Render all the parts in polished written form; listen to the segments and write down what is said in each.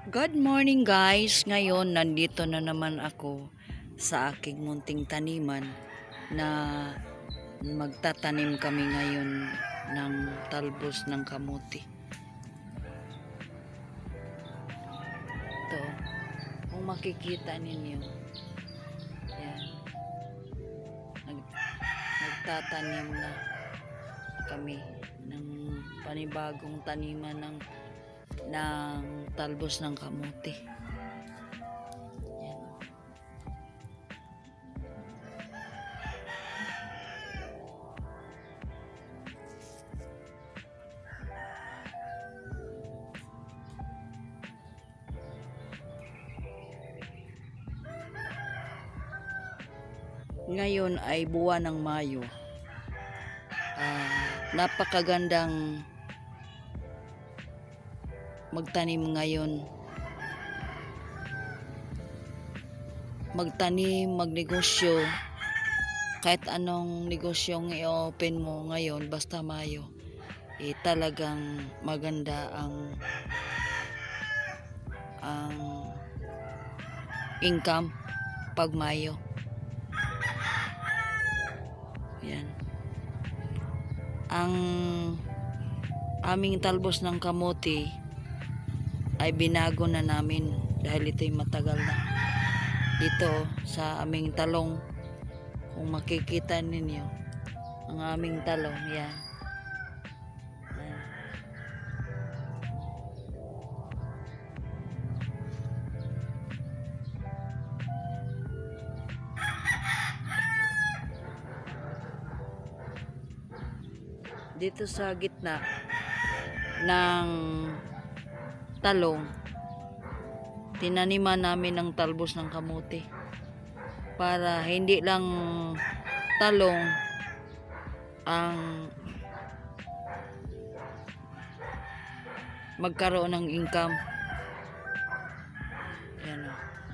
Good morning guys! Ngayon nandito na naman ako sa aking munting taniman na magtatanim kami ngayon ng talbos ng kamuti. Ito, kung makikita ninyo, yan, nagtatanim na kami ng panibagong taniman ng talbos ng kamuti. Yan. Ngayon ay buwan ng Mayo. Napakagandang magtanim ngayon. Magtanim, magnegosyo. Kahit anong negosyong i-open mo ngayon, basta Mayo, talagang maganda ang income pag Mayo. Yan. Ang aming talbos ng kamote ay binago na namin dahil ito'y matagal na. Dito sa aming talong, kung makikita ninyo ang aming talong, yan. Dito sa gitna ng talong, tinaniman namin ng talbos ng kamote para hindi lang talong ang magkaroon ng income. Yan o.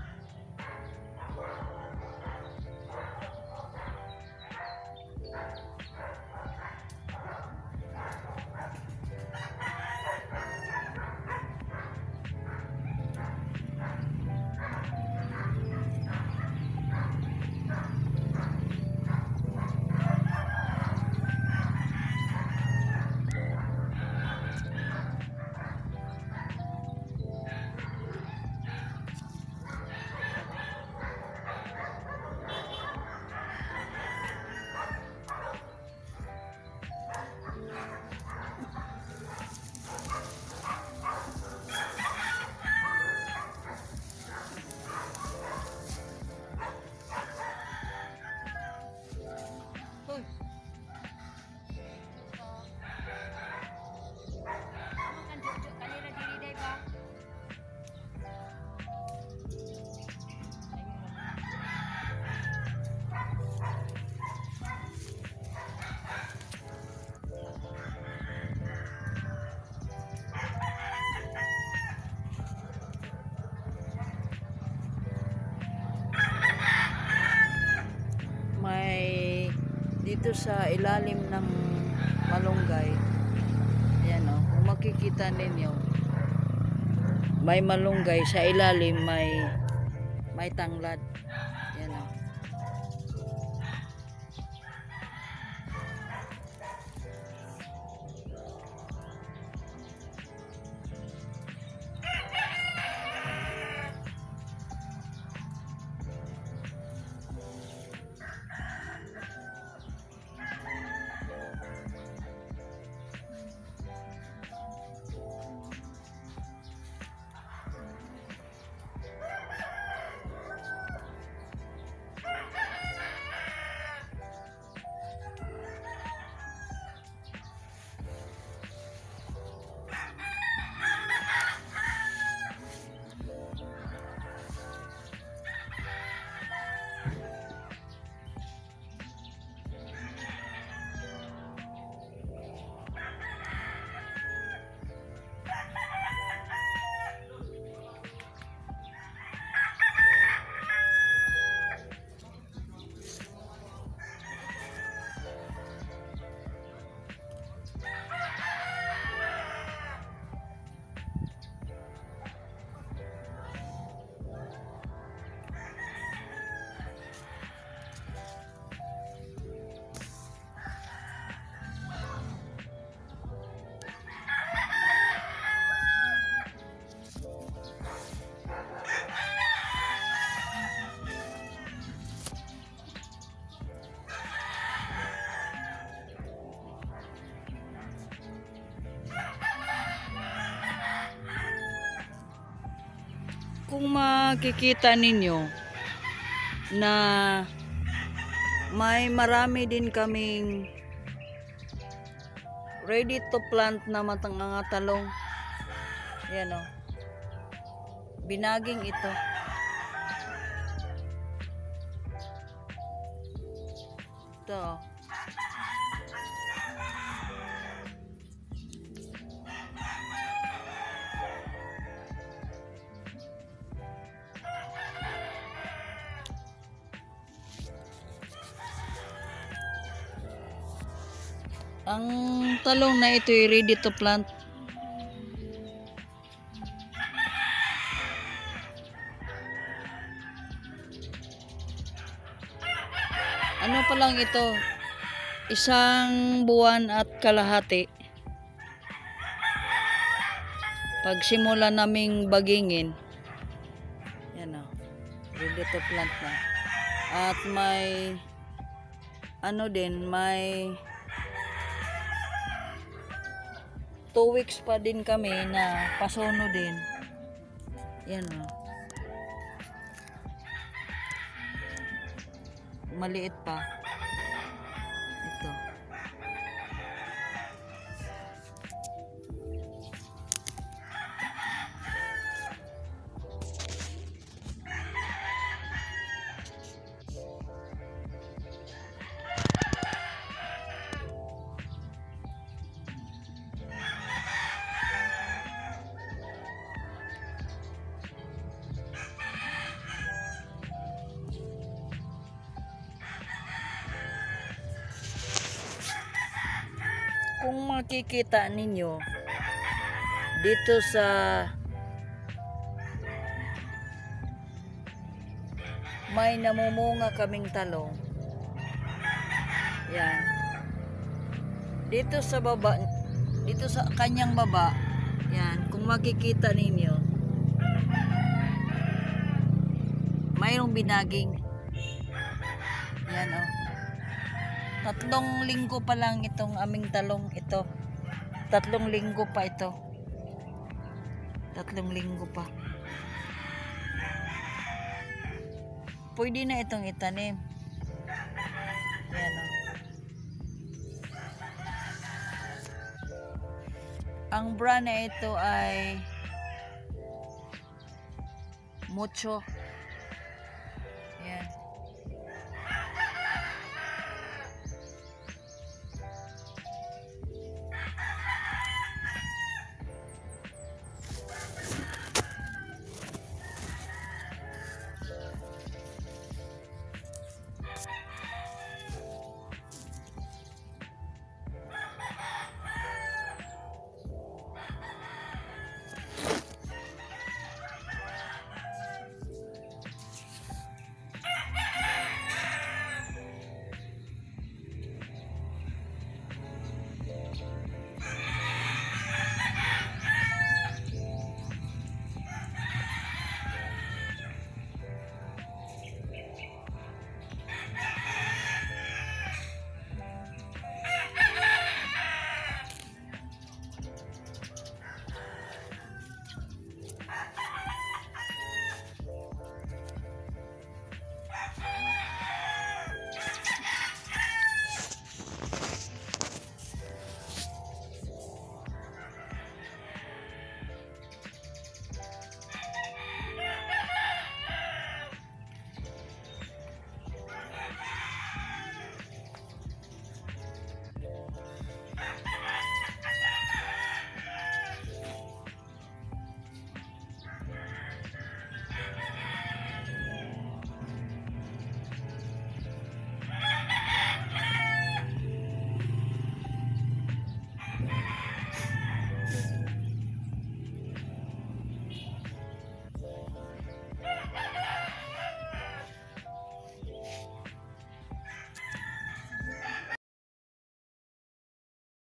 Dito sa ilalim ng malunggay, ayan o, kung makikita ninyo, may malunggay sa ilalim, may tanglad. Ayan o. Kung makikita ninyo na may marami din kaming ready to plant na mga talong. Yan o. Binaging ito. Ito. Ang talong na ito ay ready to plant. Ano pa lang ito? Isang buwan at kalahati. Pagsimula naming bagingin. Yan o. Ready to plant na. At may ano din, may 2 weeks pa din kami na pasono din. Yan o. Maliit pa. Ito. Kung makikita ninyo dito sa may namumunga kaming talong. Yan. Dito sa baba, dito sa kanyang baba, yan, kung makikita ninyo, mayroong binaging. Yan o. 3 linggo pa lang itong aming talong ito. 3 linggo pa ito. 3 linggo pa. Pwede na itong itanim. Yan o. Ang brand na ito ay Mucho. Yan.